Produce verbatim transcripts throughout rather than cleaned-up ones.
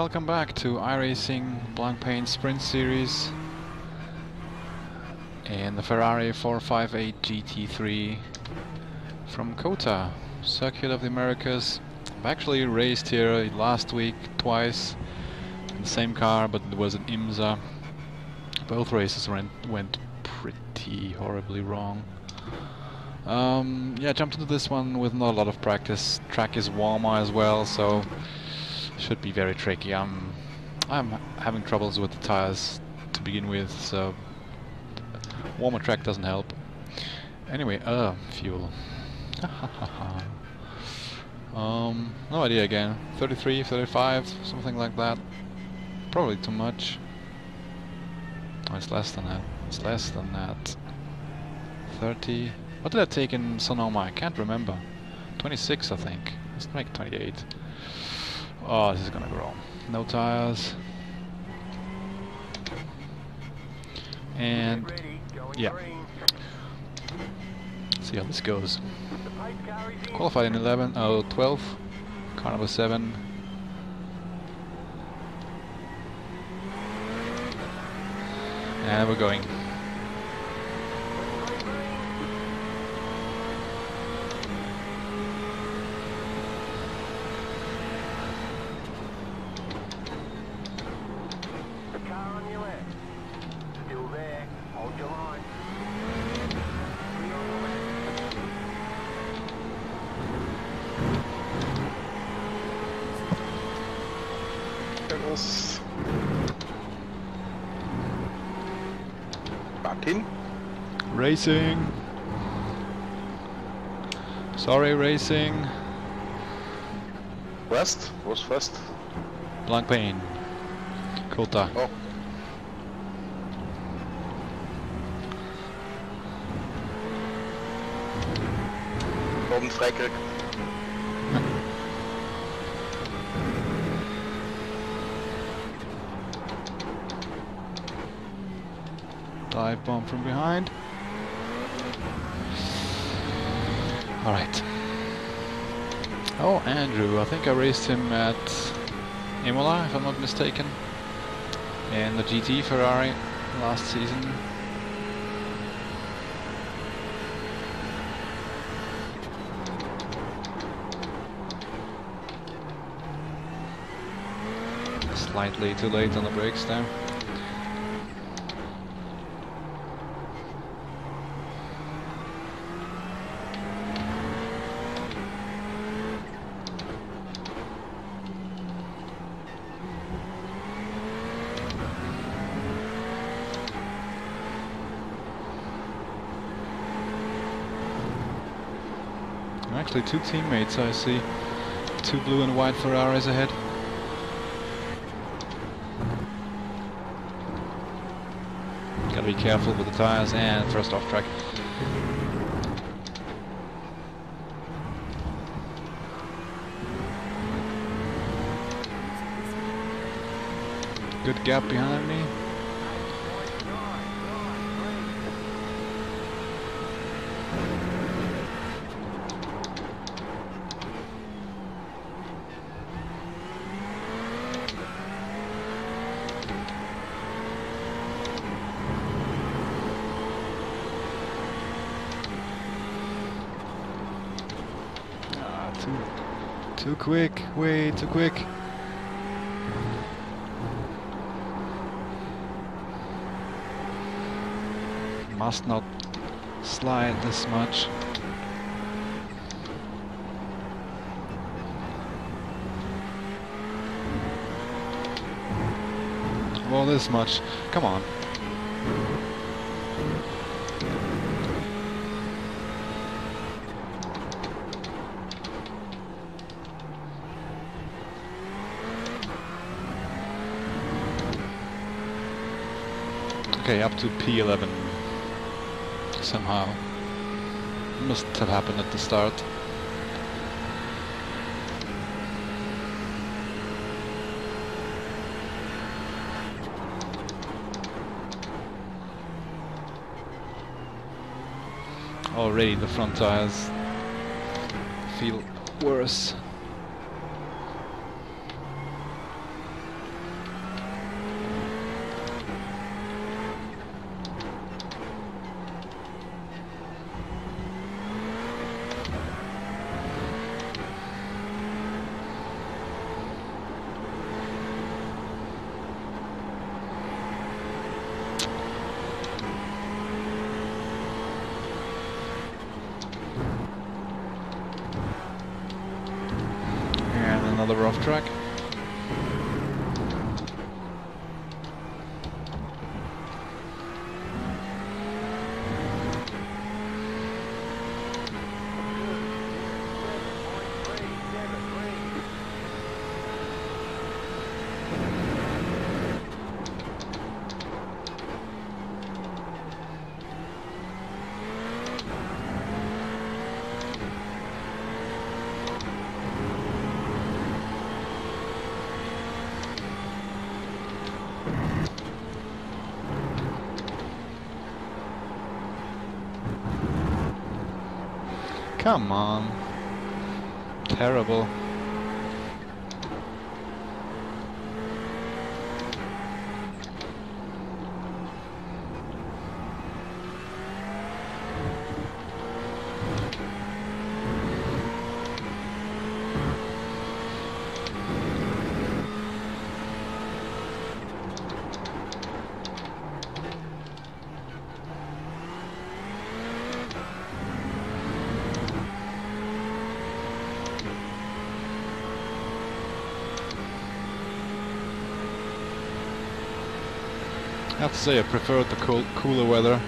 welcome back to iRacing Blancpain Sprint Series and the Ferrari four fifty-eight G T three from COTA, Circuit of the Americas. I've actually raced here last week twice in the same car, but it was an IMSA. Both races went, went pretty horribly wrong. Um, yeah, jumped into this one with not a lot of practice. Track is warmer as well, so should be very tricky. I'm, I'm having troubles with the tires to begin with, so warmer track doesn't help. Anyway, uh, fuel. um, no idea again. thirty-three, thirty-five, something like that. Probably too much. Oh, it's less than that. It's less than that. thirty. What did I take in Sonoma? I can't remember. twenty-six, I think. Let's make twenty-eight. Oh, this is gonna grow. No tires. And yeah. See how this goes. Qualified in eleven, oh, twelve. Car number seven. And we're going. Back in. Racing. Sorry, racing. West? What's west? Blancpain. COTA. Oh. Golden Frankrijk. Dive bomb from behind. Alright. Oh, Andrew. I think I raced him at Imola, if I'm not mistaken. In the G T Ferrari last season. Slightly too late on the brakes there. Actually, two teammates I see. Two blue and white Ferraris ahead. Gotta be careful with the tires and first off track. Good gap behind me. Too quick, way too quick. Must not slide this much. Well, this much. Come on. Okay, up to P eleven somehow. Must have happened at the start. Already the front tires feel worse. another rough track. Come on. Terrible. I have to say I preferred the cool, cooler weather.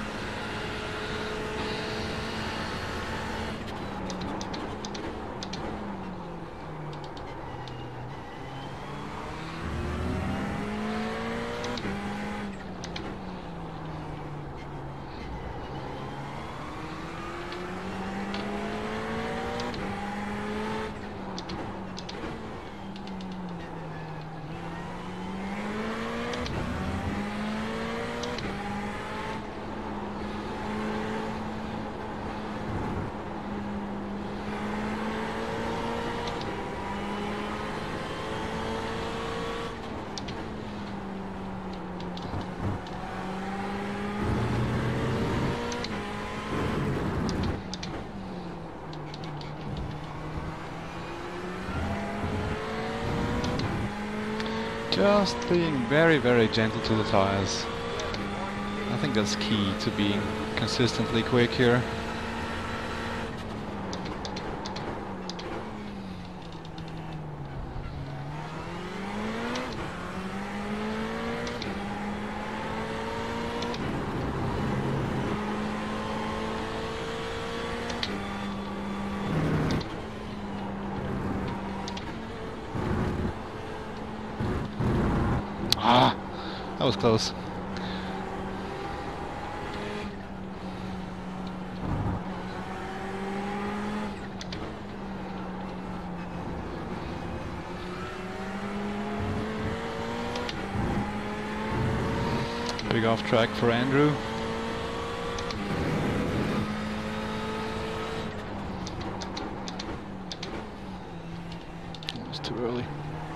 Just being very, very gentle to the tires. I think that's key to being consistently quick here. Ah, that was close. Big off track for Andrew. It was too early.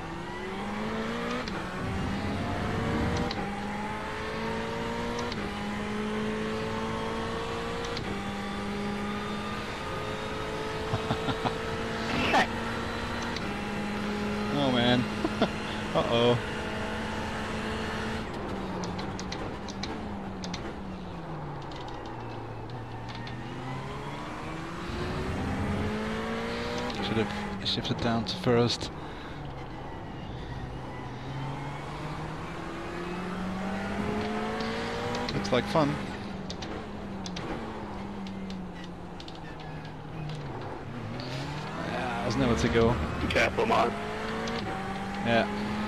Oh man. Uh-oh. Should have shifted down to first. Looks like fun. Yeah, there's nowhere to go. Be careful, man. Yeah.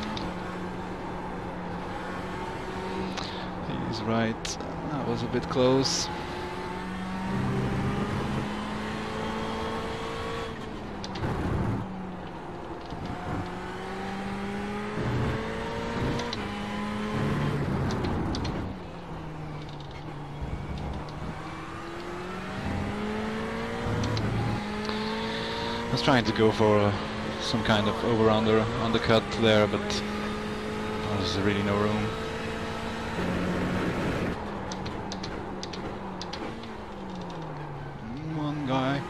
He's right. That was a bit close. I was trying to go for uh, some kind of over-under undercut there, but there's really no room. One guy.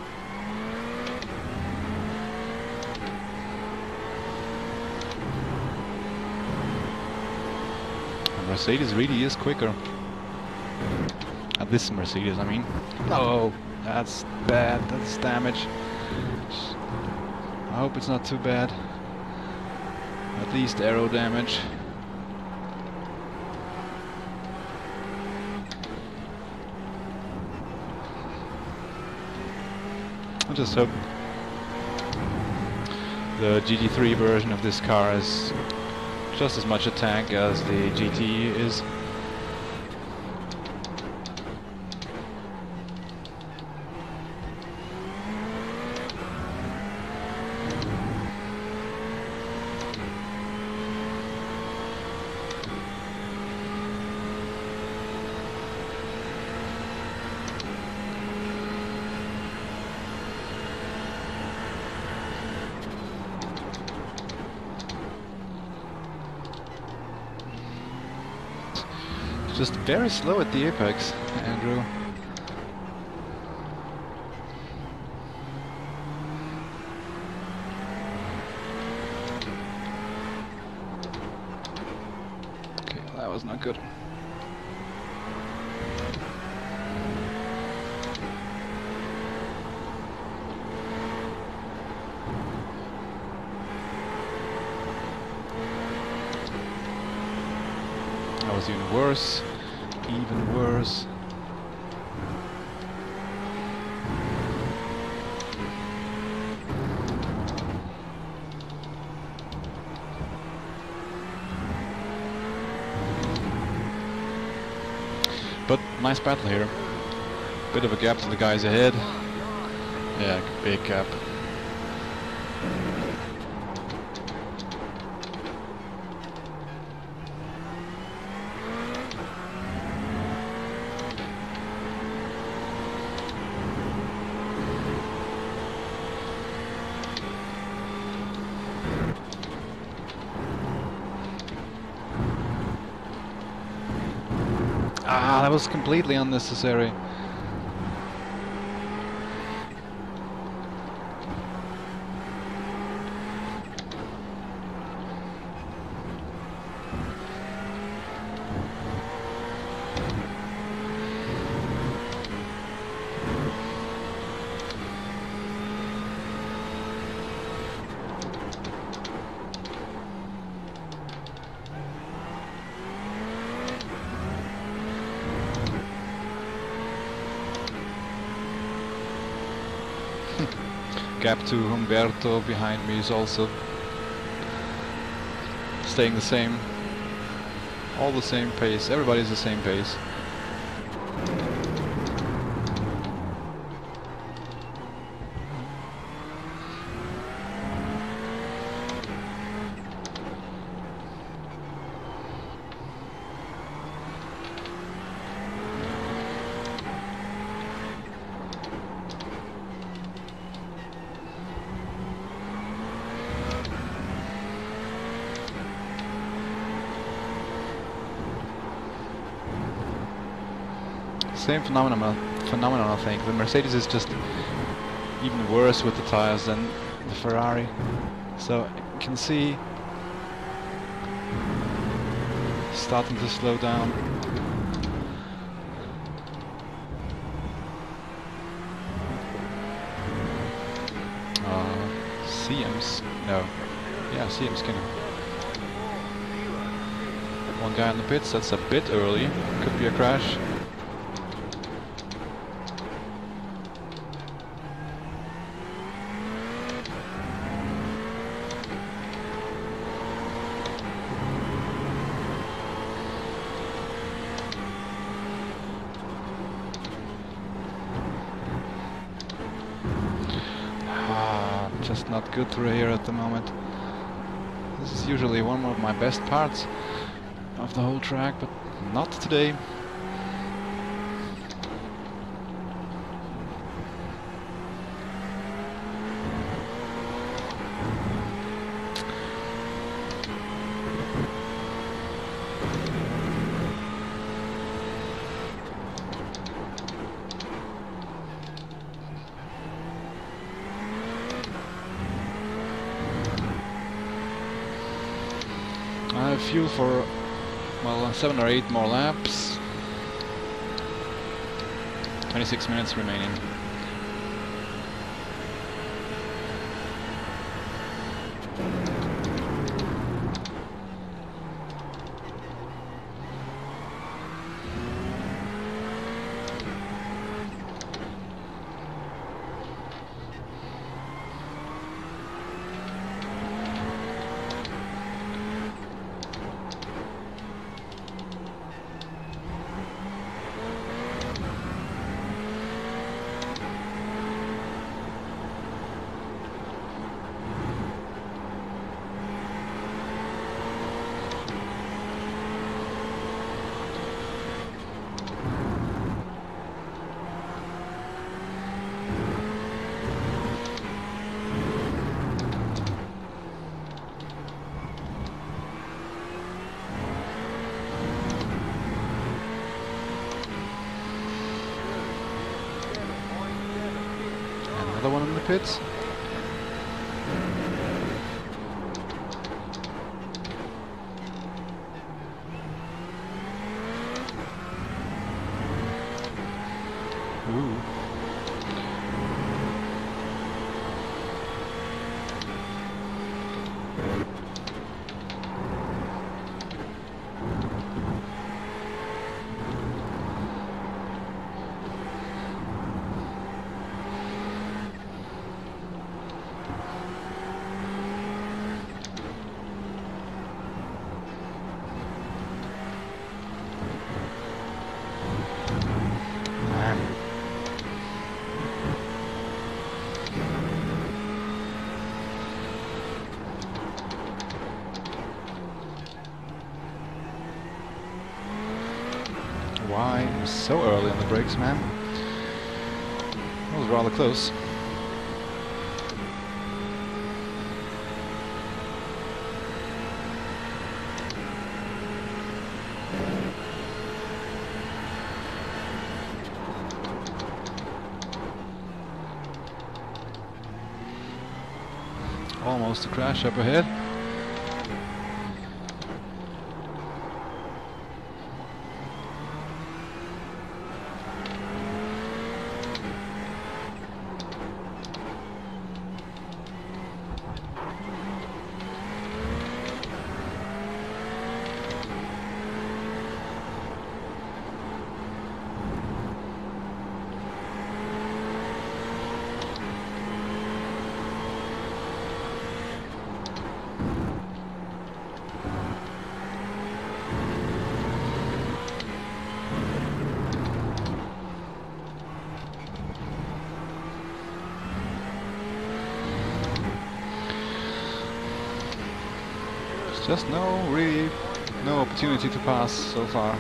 The Mercedes really is quicker. At this Mercedes, I mean. Oh, that's bad. That's damage. I hope it's not too bad. at least aero damage. I just hope the G T three version of this car is just as much a tank as the G T is. Just very slow at the apex, Andrew. Okay, that was not good. That was even worse. Even worse. But nice battle here. Bit of a gap to the guys ahead. Yeah, big gap. Ah, that was completely unnecessary. Gap to Humberto behind me is also staying the same. All the same pace. Everybody's the same pace. Same phenomenon, phenomenon, I think. The Mercedes is just even worse with the tires than the Ferrari. So you can see starting to slow down. Uh, C M's no, yeah, C M Skinner. One guy in the pits. That's a bit early. Could be a crash. Just not good through here at the moment. This is usually one of my best parts of the whole track, but not today. I have fuel for, well, seven or eight more laps. twenty-six minutes remaining. Another one in the pits. Ooh. Why so early on the brakes, man? That was rather close. Almost a crash up ahead. Just no, really, no opportunity to pass so far.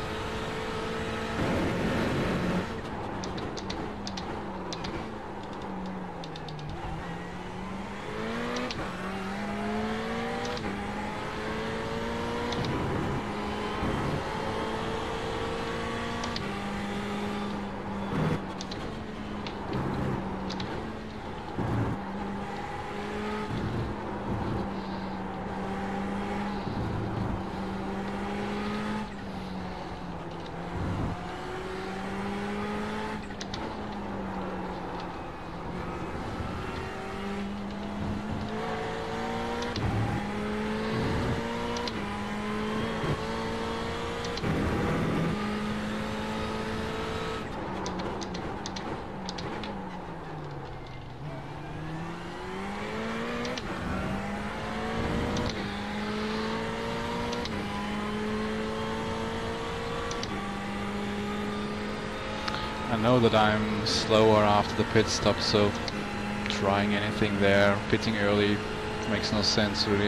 I know that I'm slower after the pit stop, so trying anything there, pitting early, makes no sense really.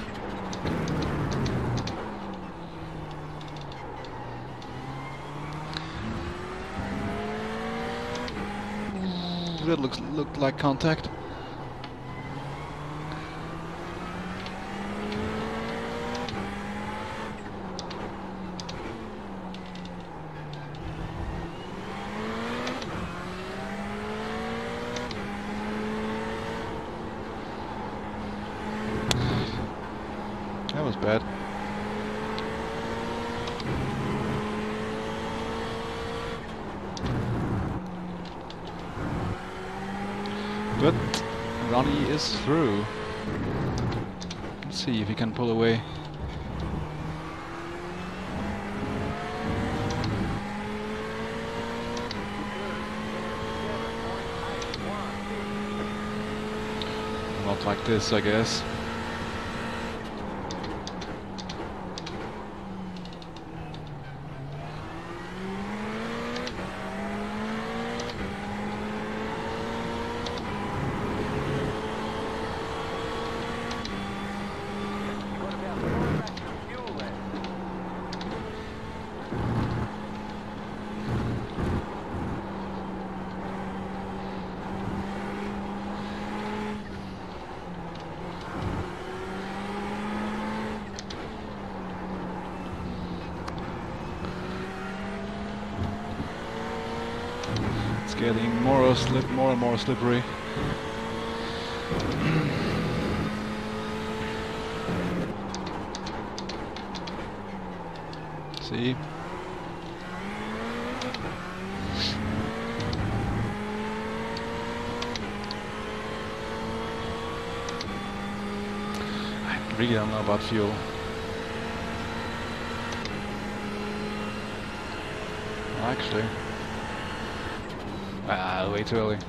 That looks looked like contact. That was bad. But Ronnie is through. Let's see if he can pull away. Not like this, I guess. It's getting more slip, more and more slippery. See? I really don't know about fuel. Actually, ah, way too early.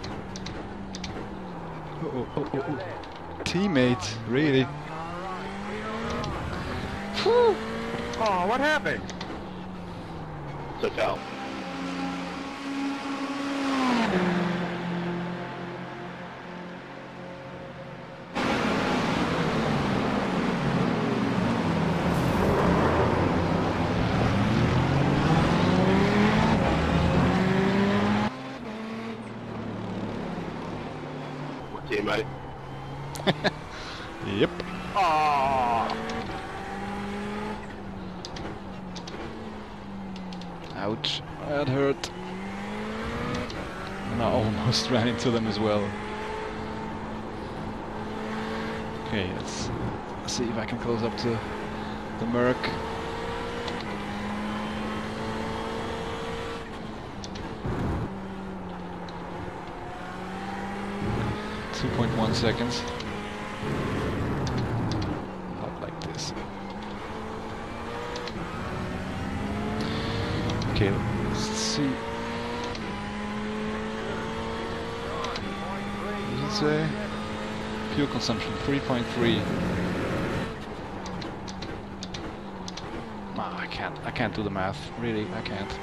Oh, oh, oh, oh, oh. Teammate, really? Whew. Oh, what happened? Look out. Teammate. Yep. Oh. Ouch, that hurt. And I almost ran into them as well. Okay, let's see if I can close up to the Merc. two point one seconds. Not like this. Okay, let's see. What does it say? Fuel consumption three point three. No, I can't. I can't do the math. Really, I can't.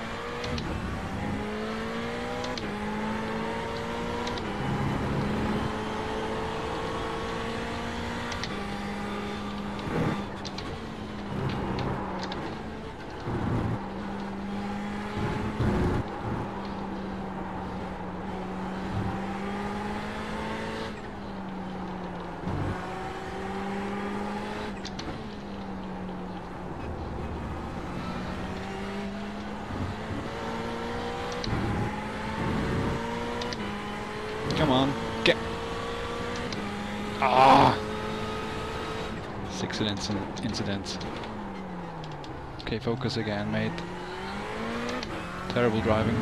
Come on, get. Ah! Six incidents. incidents. Okay, focus again, mate. Terrible driving.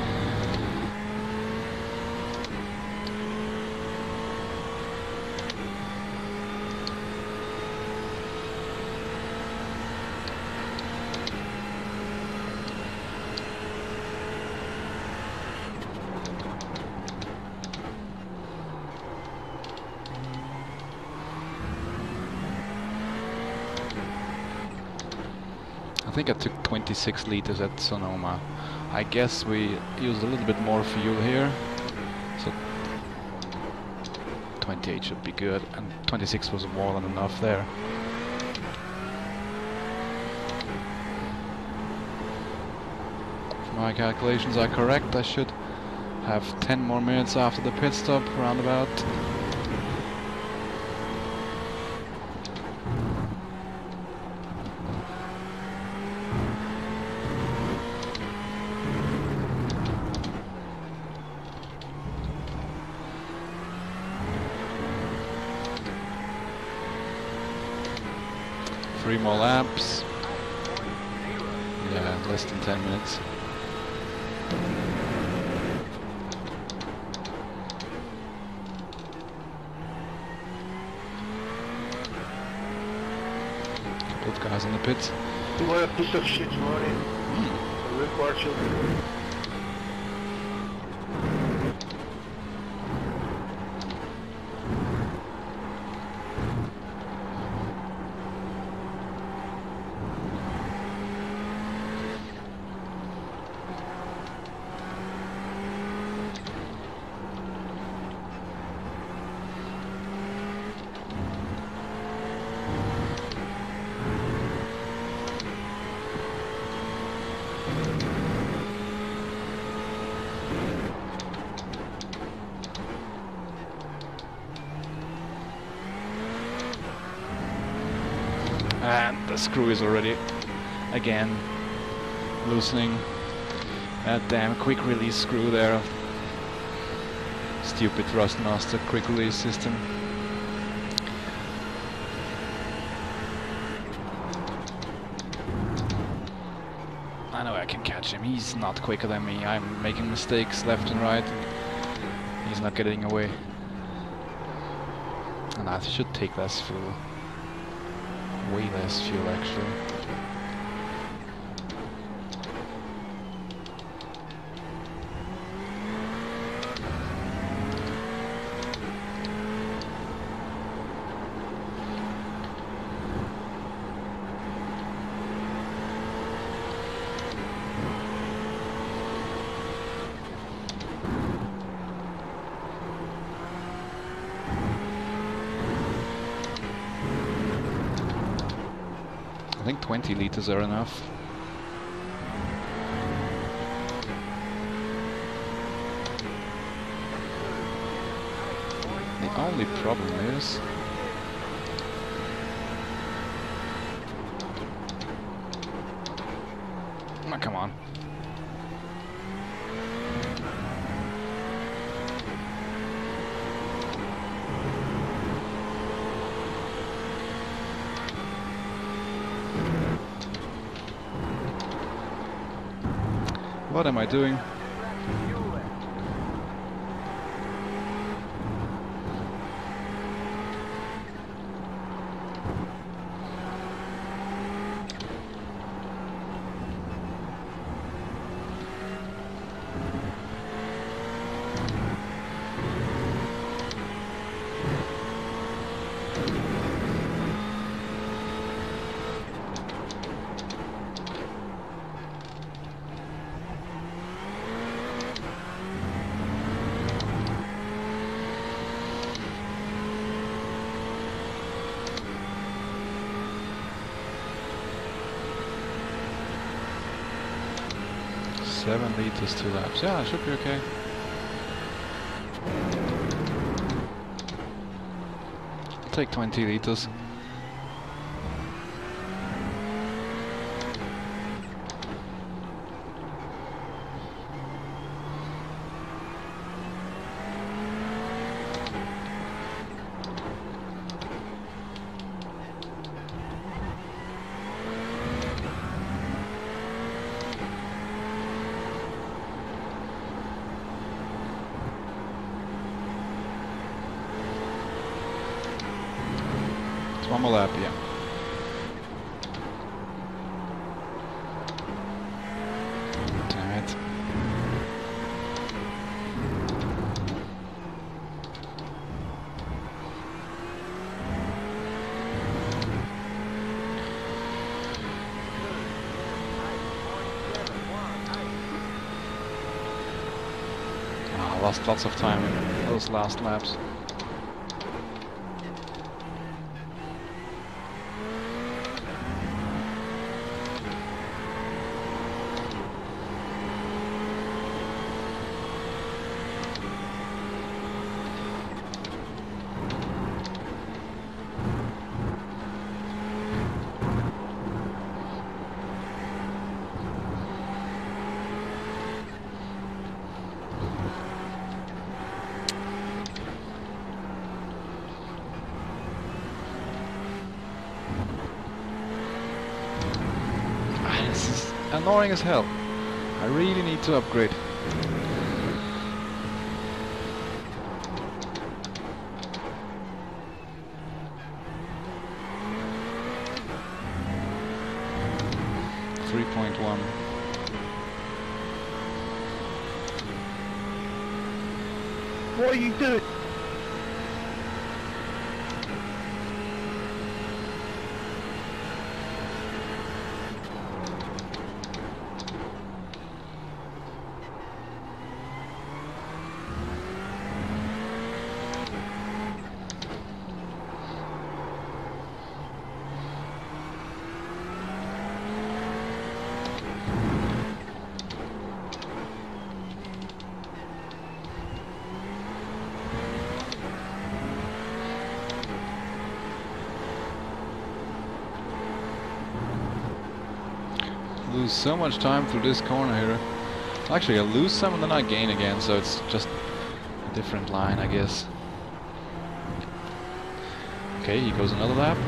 I think I took twenty-six liters at Sonoma. I guess we used a little bit more fuel here, so twenty-eight should be good, and twenty-six was more than enough there. If my calculations are correct, I should have ten more minutes after the pit stop, roundabout. Three more laps. Yeah, less than ten minutes. Couple of guys in the pits. What a piece of shit, Ronnie. Mm. Rick Marshall. And the screw is already, again, loosening. That damn quick release screw there. Stupid Thrustmaster quick release system. I know I can catch him. He's not quicker than me. I'm making mistakes left and right. And he's not getting away. And I should take less fuel. Way less fuel, actually. I think twenty liters are enough. The only problem is oh, come on. What am I doing? Seven liters, two laps. Yeah, it should be okay. I'll take twenty liters. One more lap, yeah. Damn it. Oh, I lost lots of time in those last laps. Annoying as hell. I really need to upgrade. three point one. What are you doing? Lose so much time through this corner here. Actually, I lose some and then I gain again, so it's just different line, I guess. Okay, he goes another lap.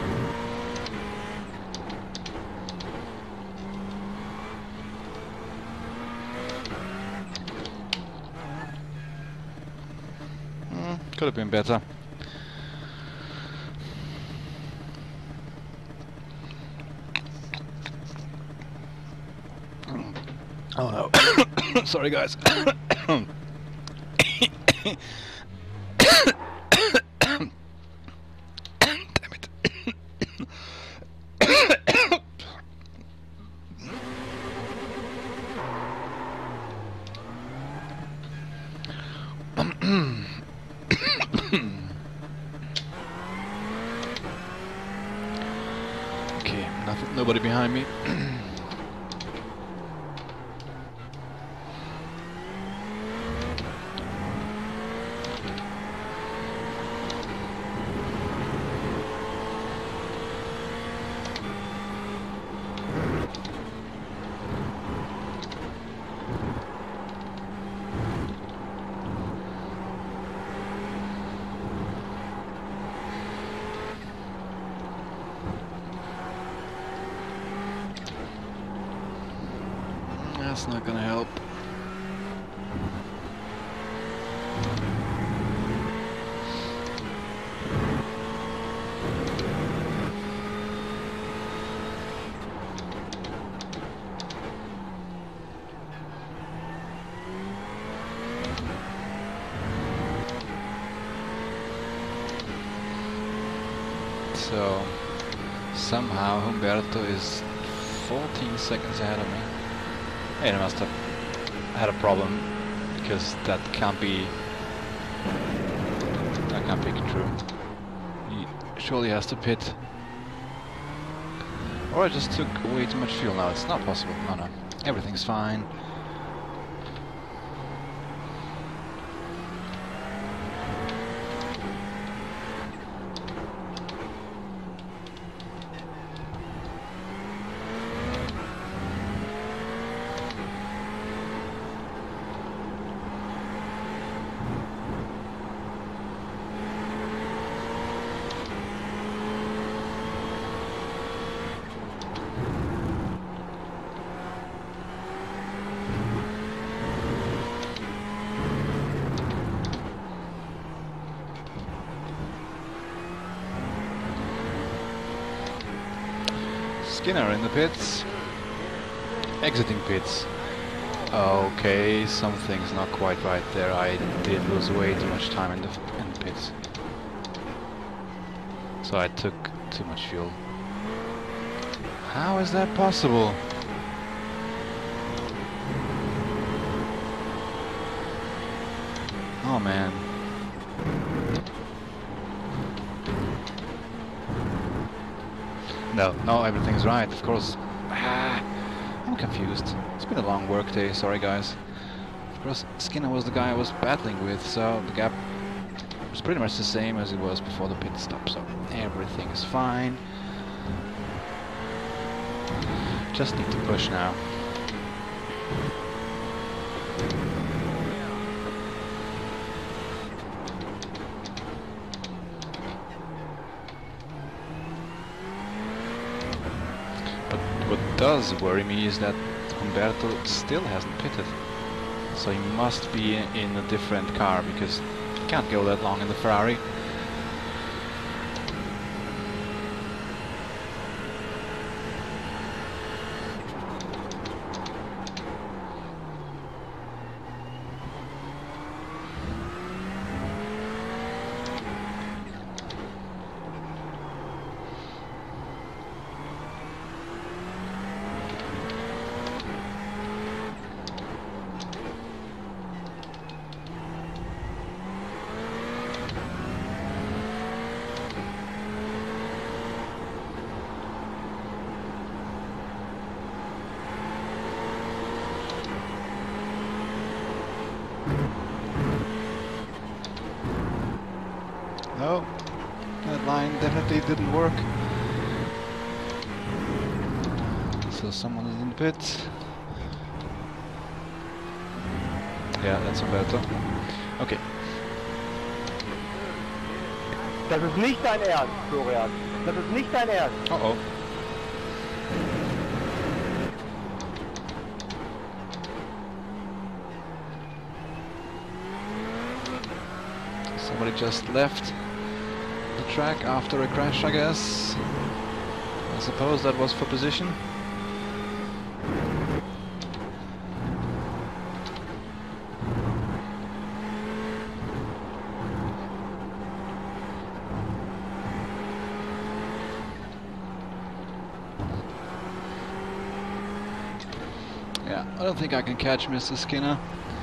Mm, could have been better. Oh no. Sorry guys. Damn it. Okay, nothing, nobody behind me. That's not gonna help. So somehow Humberto is fourteen seconds ahead of me. Hey, I must have had a problem, because that can't be that can't be true. He surely has to pit. Or I just took way too much fuel. Now it's not possible. No, no, everything's fine. Skinner in the pits. Exiting pits. Okay, something's not quite right there. I did lose way too much time in the in the pits. So I took too much fuel. How is that possible? Oh man. No, no, everything's right, of course. Ah, I'm confused. It's been a long work day, sorry guys. Of course, Skinner was the guy I was battling with, so the gap was pretty much the same as it was before the pit stop, so everything is fine. Just need to push now. What does worry me is that Humberto still hasn't pitted. So he must be in a different car, because he can't go that long in the Ferrari. No, that line definitely didn't work. So someone is in the pit. Yeah, that's Humberto. Okay. Das ist nicht dein Ernst, Florian. Das ist nicht dein Ernst. Oh oh. Somebody just left the track after a crash, I guess. I suppose that was for position. Yeah, I don't think I can catch Mister Skinner.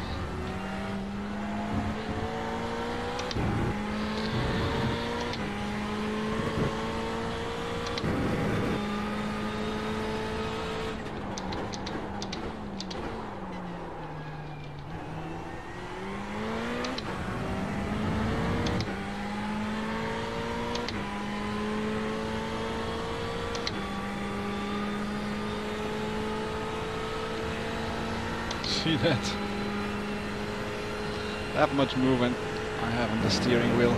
See that? That much movement I have on the steering wheel.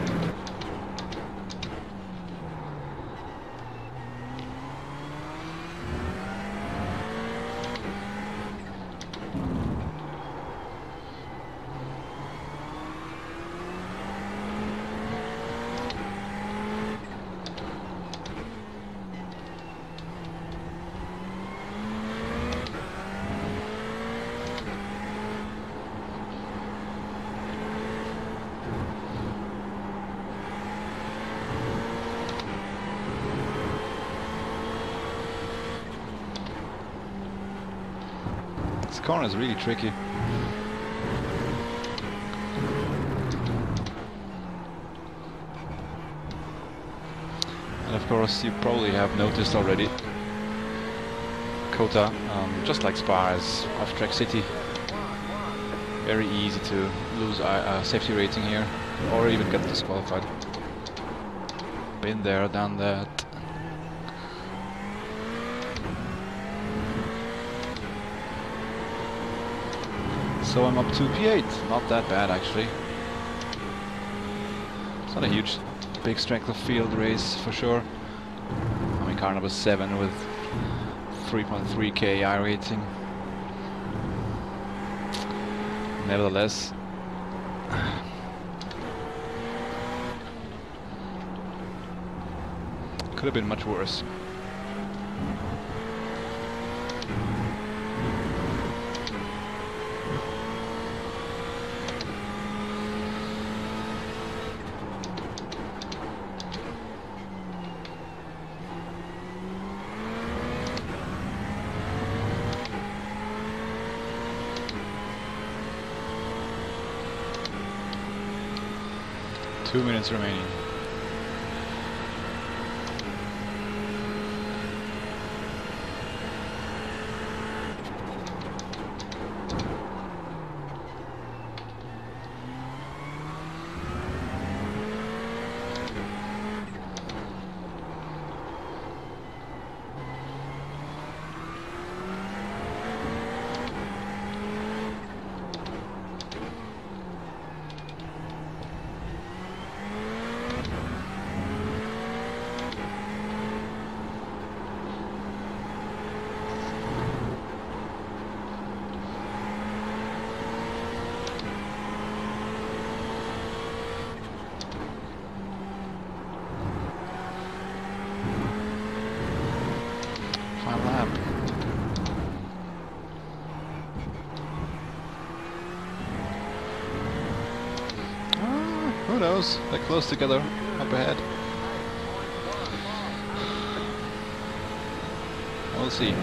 This corner is really tricky. And of course, you probably have noticed already, Kota, um, just like Spa, is off-track city. Very easy to lose a uh, safety rating here, or even get disqualified. Been there, done that. So I'm up to P eight, not that bad actually. It's not a huge, big strength of field race for sure. I mean, car number seven with three point three K I rating. Nevertheless, could have been much worse. Two minutes remaining. Lap. Ah, who knows? They're close together up ahead. We'll see.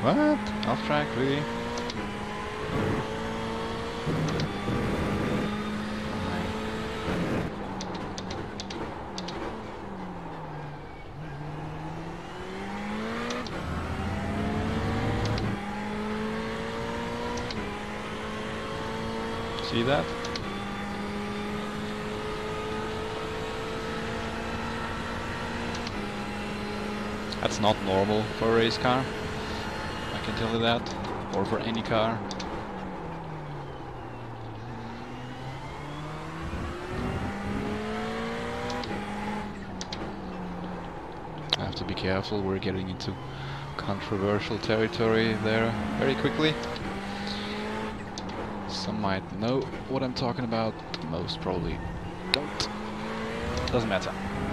What? Off track, really? See that? That's not normal for a race car, I can tell you that, or for any car. I have to be careful, we're getting into controversial territory there very quickly. Some might know what I'm talking about, most probably don't. Doesn't matter.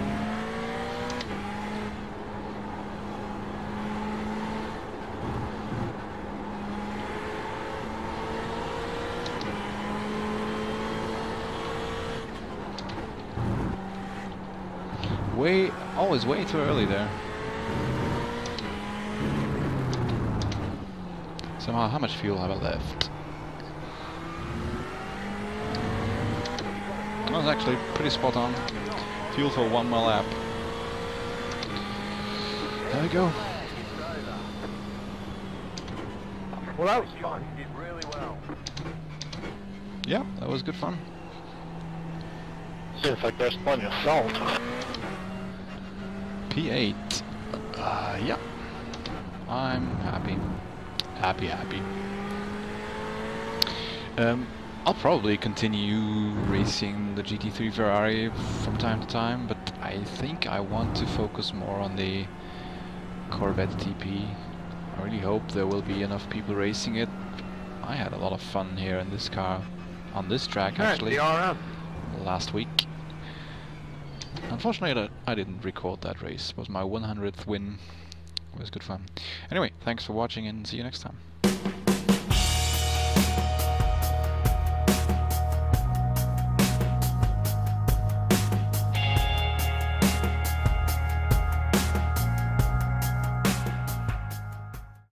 Way, always way too early there. Somehow, how much fuel have I left? That was actually pretty spot on. Fuel for one mile lap. There we go. Well, that was fun. You did really well. Yeah, that was good fun. Seems like there's plenty of salt. P eight. Uh, yeah. I'm happy. Happy, happy. Um, I'll probably continue racing the G T three Ferrari from time to time, but I think I want to focus more on the Corvette T P. I really hope there will be enough people racing it. I had a lot of fun here in this car, on this track actually, last week. Unfortunately, I didn't record that race. It was my one hundredth win. It was good fun. Anyway, thanks for watching and see you next time.